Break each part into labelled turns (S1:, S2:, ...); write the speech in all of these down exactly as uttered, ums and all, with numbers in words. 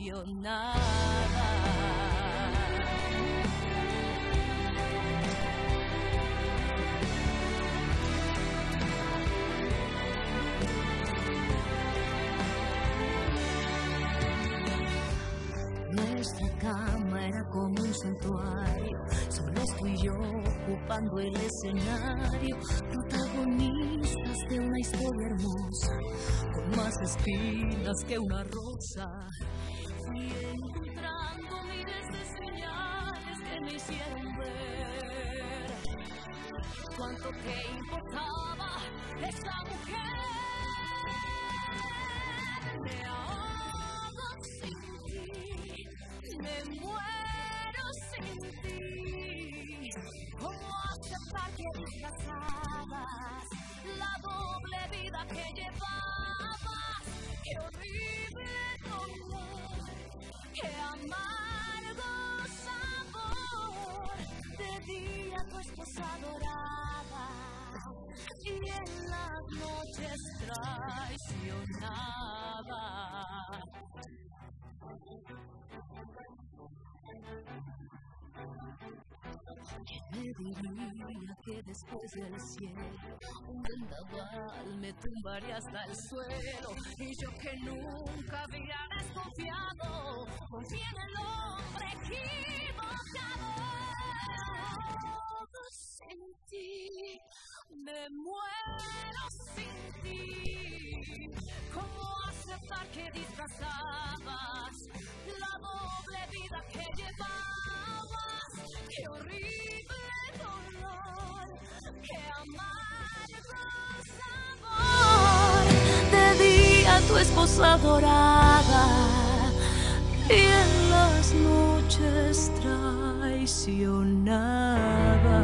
S1: traicionada.
S2: Nuestra cama era como un santuario, solo tú y yo ocupando el escenario, protagonistas de una historia hermosa, con más espinas que una rosa. Fui encontrando miles de señales que me hicieron ver cuánto que importaba esta mujer. Me ahogo sin ti, me muero sin ti. ¿Cómo aceptar que disfrazabas la doble vida que llevabas? ¡Qué horrible dolor! ¡Qué amargo sabor! Te di a tu esposa dorada y en las noches traicionaba. ¿Quién me diría que después del cielo un vendaval me tumbaría hasta el suelo? Y yo que nunca había desconfiado, confié en el hombre equivocado. Sin ti, me muero sin ti. ¿Cómo aceptar que disfrazabas la doble vida que llevabas? ¡Qué horrible dolor! ¡Qué amargo sabor! Te di a tu esposa dorada y en las noches traicionaba.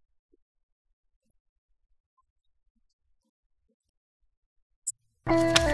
S2: Uh...